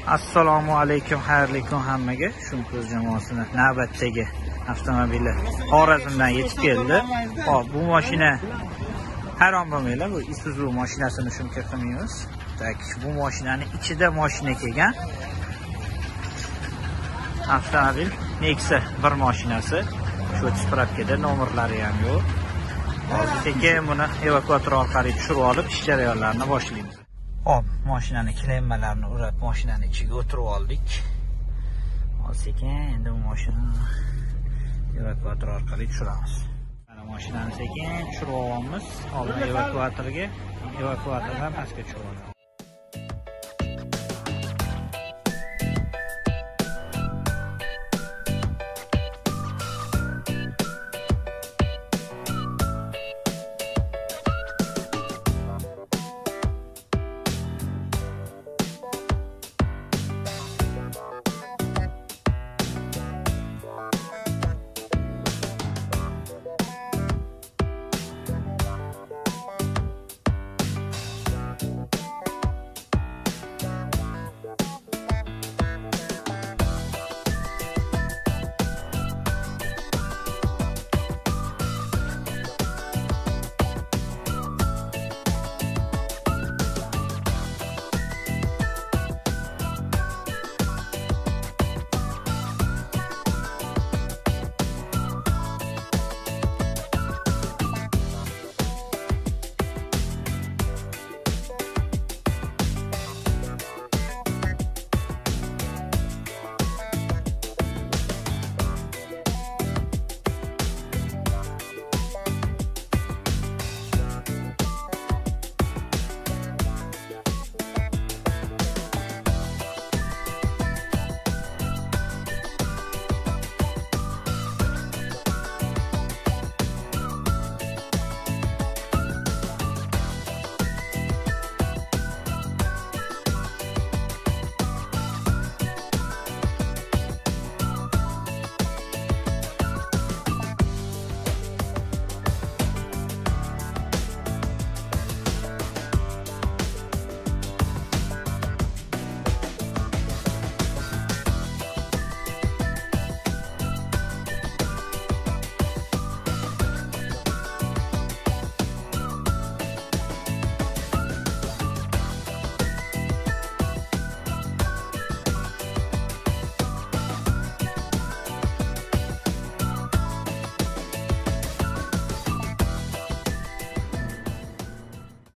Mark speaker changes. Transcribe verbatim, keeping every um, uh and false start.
Speaker 1: Assalomu alaykum, xayrli kun hammaga. Shunko'z jamoasini navbatdagi avtomobili Xorazmdan yetib keldi. Hop, bu mashina hayron bo'lmanglar, bu Isuzu mashinasini shuncha qilmaymiz. Tak, bu mashinaning ichida mashina kelgan. Avtomobil Nexia bir mashinasi. Shu spravkada nomerlari ham yo'q. Hozir sekin buni evakuator orqali tushirib olib, ish jarayonlarini boshlaymiz. Hop, mashinaning klemalarini urab, mashinaning ichiga o'tirib oldik. Hozir sekin endi bu mashinani evakuator orqali tushiramiz. Mana mashinani sekin tushirib olamiz. Oldin evakuatorga, evakuatordan pastga tushirib olamiz.